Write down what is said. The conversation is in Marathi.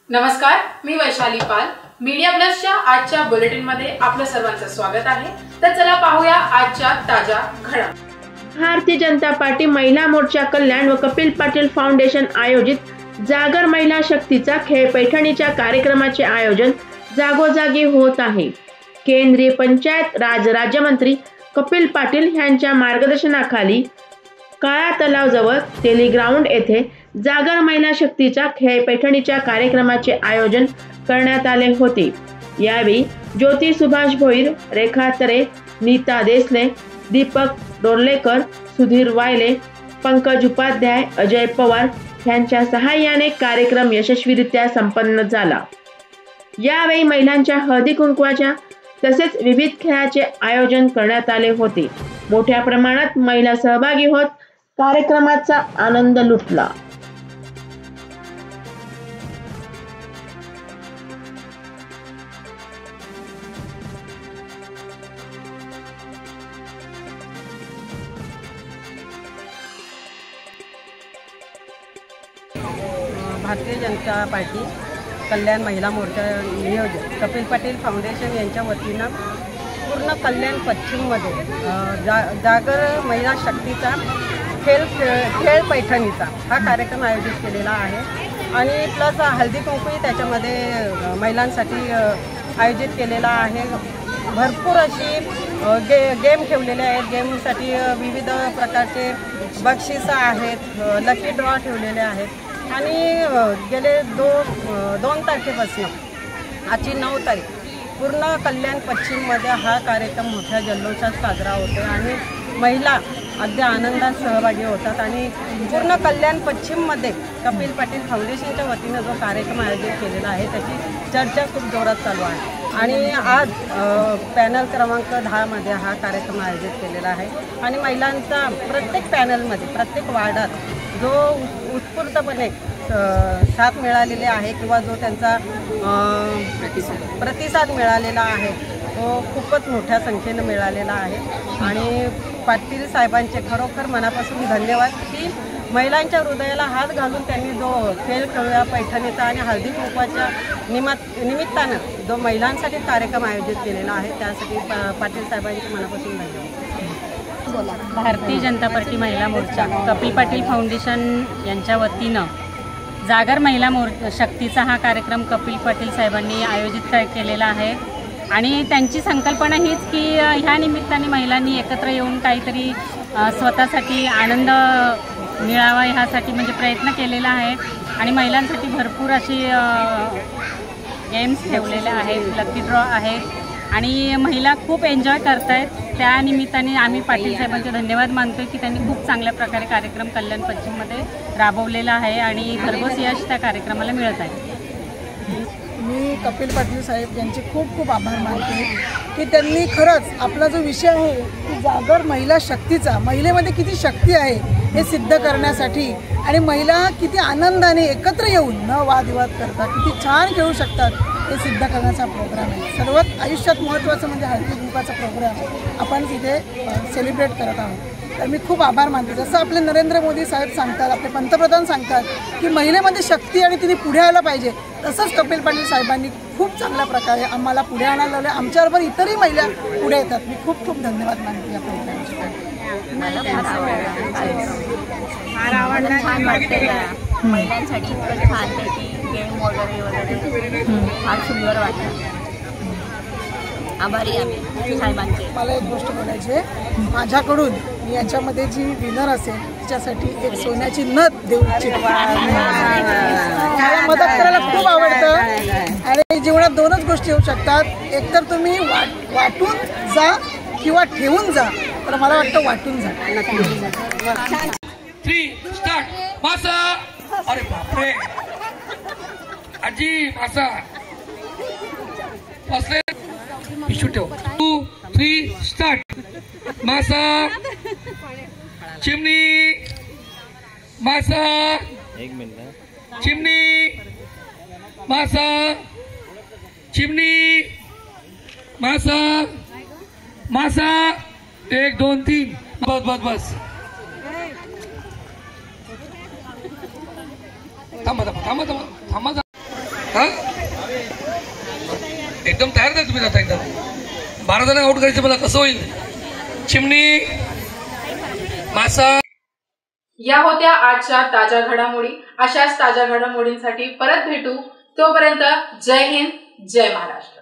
नमस्कार, मी वैशाली पाल. मीडिया प्लसच्या आजच्या बुलेटिनमध्ये आपलं सर्वांचं स्वागत आहे. तर चला पाहूया आजच्या ताज्या घडामोडी. भारतीय जनता पार्टी महिला मोर्चा कल्याण व कपिल पाटील फाउंडेशन आयोजित जागर महिला शक्तीचा खेळ पैठणीच्या कार्यक्रमाचे आयोजन जागोजागी होत आहे. केंद्रीय पंचायत राज राज्यमंत्री कपिल पाटील यांच्या मार्गदर्शनाखाली काळा तलावजवळ तेली ग्राउंड येथे जागर महिला शक्तीचा खेळ पैठणीच्या कार्यक्रमाचे आयोजन करण्यात आले होते. यावेळी ज्योती सुभाष भोईर, रेखा तरे, नीता देसले, दीपक डोर्लेकर, सुधीर वायले, पंकज उपाध्याय, अजय पवार यांच्या सहाय्याने कार्यक्रम यशस्वीरित्या संपन्न झाला. यावेळी महिलांच्या हळदी कुंकवाच्या तसेच विविध खेळाचे आयोजन करण्यात आले होते. मोठ्या प्रमाणात महिला सहभागी होत कार्यक्रमाचा आनंद लुटला. भारतीय जनता पार्टी कल्याण महिला मोर्चा नियोजक कपिल पाटील फाउंडेशन यांच्या वतीनं पूर्ण कल्याण पश्चिममध्ये जागर महिला शक्तीचा खेळ पैठणीचा हा कार्यक्रम आयोजित केलेला आहे. आणि प्लस हळदी कुंकू त्याच्यामध्ये महिलांसाठी आयोजित केलेला आहे. भरपूर अशी गेम ठेवलेले आहेत. गेमसाठी विविध प्रकारचे बक्षिसं आहेत, लकी ड्रॉ ठेवलेले आहेत. आणि गेले दोन तारखेपासून आजची 9 तारीख पूर्ण कल्याण पश्चिममध्ये हा कार्यक्रम मोठ्या जल्लोषात साजरा होतो आणि महिला अगदी आनंदात सहभागी होतात. आणि पूर्ण कल्याण पश्चिममध्ये कपिल पाटील फाउंडेशनच्या वतीनं जो कार्यक्रम आयोजित केलेला आहे त्याची चर्चा खूप जोरात चालू आहे. आणि आज पॅनल क्रमांक 10मध्ये हा कार्यक्रम आयोजित केलेला आहे. आणि महिलांचा प्रत्येक पॅनलमध्ये प्रत्येक वार्डात जो उत्स्फूर्तपणे साथ मिळालेले आहे किंवा जो त्यांचा प्रतिसाद मिळालेला आहे तो खूपच मोठ्या संख्येनं मिळालेला आहे. आणि पाटील साहेबांचे खरोखर मनापासून धन्यवाद की महिलांच्या हृदयाला हात घालून त्यांनी जो खेळ खेळूया पैठणीचा आणि हळदी कुंकवाच्या निमित्तानं जो महिलांसाठी कार्यक्रम आयोजित केलेला आहे त्यासाठी पाटील साहेबांचे मनापासून धन्यवाद. भारतीय जनता पार्टी महिला मोर्चा कपिल पाटील फाउंडेशन यांच्या वतीनं जागर महिला शक्तीचा हा कार्यक्रम कपिल पाटील साहेबांनी आयोजित केलेला आहे. आणि त्यांची संकल्पना हीच की ह्या निमित्ताने महिलांनी एकत्र येऊन काहीतरी स्वतःसाठी आनंद मिळावा ह्यासाठी म्हणजे प्रयत्न केलेला आहे. आणि महिलांसाठी भरपूर अशी गेम्स ठेवलेले आहेत, लकी ड्रॉ आहेत आणि महिला खूप एन्जॉय करत आहेत. त्या निमित्ताने आम्ही पाटील साहेबांचे धन्यवाद मानतो की त्यांनी खूप चांगल्या प्रकारे कार्यक्रम कल्याण पश्चिममध्ये राबवलेला आहे आणि भरघोस यश त्या कार्यक्रमाला मिळत आहे. मी कपिल पाटील साहेब यांचे खूप खूप आभार मानते की त्यांनी खरंच आपला जो विषय आहे की जागर महिला शक्तीचा, महिलेमध्ये किती शक्ती आहे हे सिद्ध करण्यासाठी आणि महिला किती आनंदाने एकत्र येऊन न वादविवाद करता किती छान खेळू शकतात हे सिद्ध करण्याचा प्रोग्राम आहे. सर्वात आयुष्यात महत्त्वाचं म्हणजे हळदी कुंकवाचा प्रोग्राम आपण तिथे सेलिब्रेट करत आहोत. तर मी खूप आभार मानते. जसं आपले नरेंद्र मोदी साहेब सांगतात, आपले पंतप्रधान सांगतात की महिलेमध्ये शक्ती आणि तिने पुढे यायला पाहिजे, तसंच कपिल पाटील साहेबांनी खूप चांगल्या प्रकारे आम्हाला पुढे आणायला लावले. आमच्याबरोबर इतरही महिला पुढे येतात. मी खूप खूप धन्यवाद मानते या प्रोग्रामचे. फार आवडला, छान वाटतं. महिलांसाठी इतकं छानपैकी गेम वगैरे फार सुंदर वाटतं. आभारी आम्ही साहेबांचे. मला एक गोष्ट बोलायची आहे. माझ्याकडून मी याच्यामध्ये जी विनर असेल तिच्यासाठी एक सोन्याची नथ देऊ इच्छिते. मला मदत करायला खूप आवडतं आणि जीवनात 2च गोष्टी होऊ शकतात. एकतर तुम्ही वाटून जा किंवा ठेवून जा. तर मला वाटतं वाटून जा. 3 स्टार्ट. मासा. अरे बापरे आजी मासा बसले. पिशू ठेव. 2 3 स्टार्ट. मासा, चिमणी, मासा, 1 मिनिट, चिमणी, मासा, चिमणी, मासा, मासा. 1 2 3. बस बस बस. थांबा थांबा थांबा थांबा थांबा. हा एकदम तयार नाही तुम्ही आता एकदम 12 जण आउट करायचं मला कसं होईल चिमणी मासा. या होत्या आजच्या ताज्या घडामोडी. अशाच ताज्या घडामोडींसाठी परत भेटू. तोपर्यंत जय हिंद, जय महाराष्ट्र.